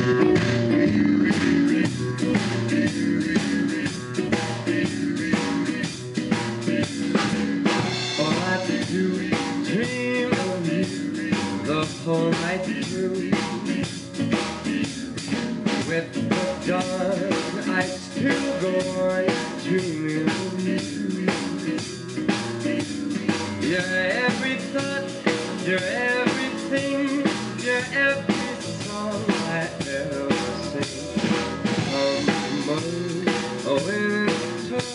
Dream of you the whole night through. With the dawn, I still go on dreaming of you. You're every thought, you're everything, you're every song I ever sing. A winter,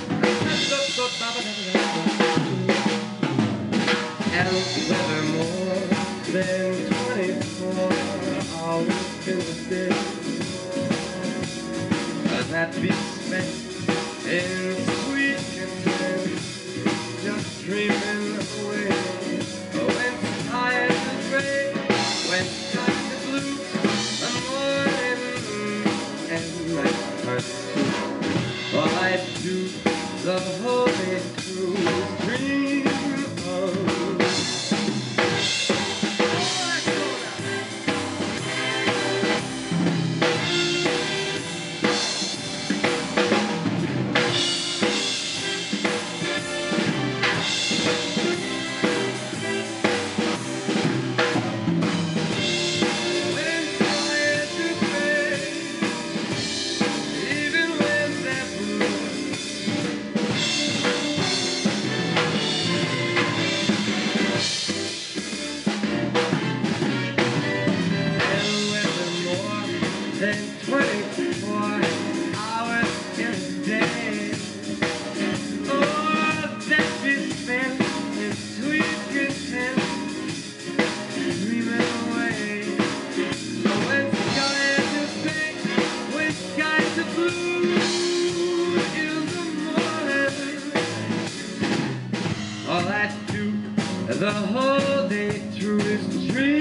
and whether more than 24 hours in the day that be spent in sweet content, just dreaming away. When skies are gray, when skies are blue, the morning and night are through. All I do the whole day through is dream of. Than 24 hours in a day, oh, that be spent in sweet content, dreaming away. When skies are gray, when skies are blue, in the morning, all I do the whole day through is dream.